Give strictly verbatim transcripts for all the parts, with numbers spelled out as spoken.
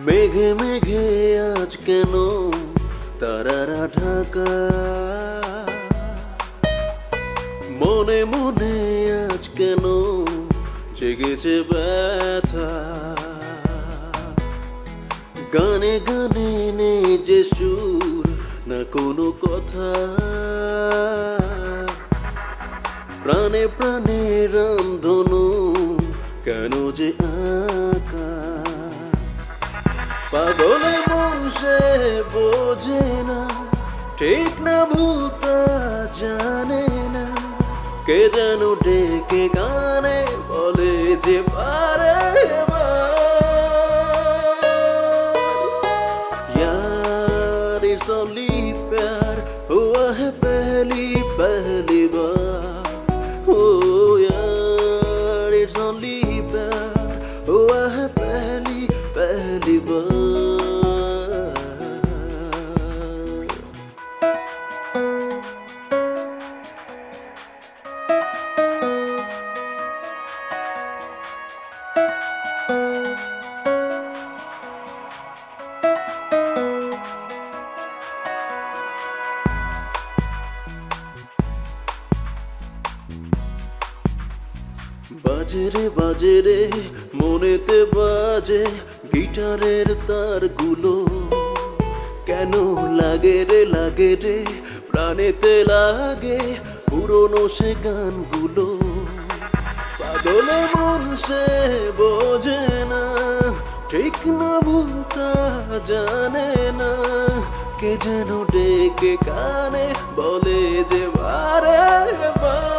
মেঘে মেঘে আজ কেন তারারা ঢাকা, মনে মনে আজ কেন জেগেছে ব্যথা। গানে গানে নেই যে সুর, না কোনো কথা, প্রাণে প্রাণে রামধনু কেন যে আঁকা। পাগলে মন সে বোঝে না, ঠিক না ভুলতা জানে না, কে যেন ডেকে গানে বলে যে বারে यार इट्स ओनली प्यार हुआ है पहली पहली बार। ओ यार इट्स ओनली प्यार हुआ है पहली पहली बार। বাজে রে বাজে রে মনেতে বাজে গিটারের তারগুলো, কেন লাগে রে লাগে রে প্রাণেতে লাগে পুরনো সে গানগুলো। পাগলে মন সে বোঝে না, ঠিক না ভুলতা জানে না, কে যেন ডেকে কানে বলে যে বারে বার।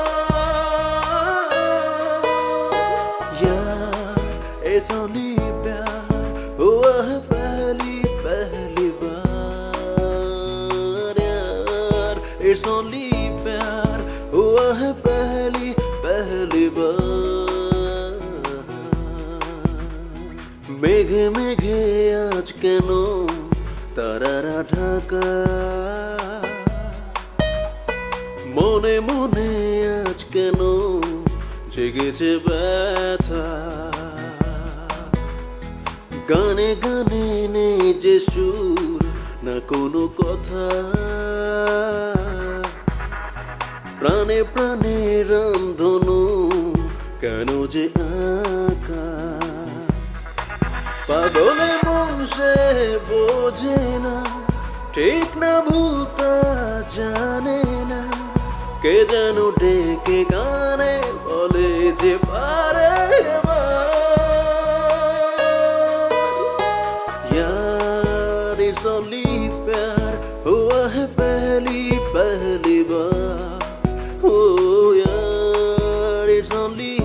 It's only प्यार हुआ है पहली पहली बार। यार It's only प्यार हुआ है पहली पहली बार। मेघे मेघे आज केनो तारारा ढाका, মনে মনে আজ কেন জেগেছে ব্যথা। গানে গানে নেই যে সুর, না কোনো কথা, প্রাণে প্রাণে রামধনু কেন যে আঁকা। পাগলে মন সে বোঝে না, ঠিক না ভুলতা জানে না, কে যেন ডেকে গানে বলে যে বারে It's only प्यार हुआ है पहली पहली बार। Oh यार It's only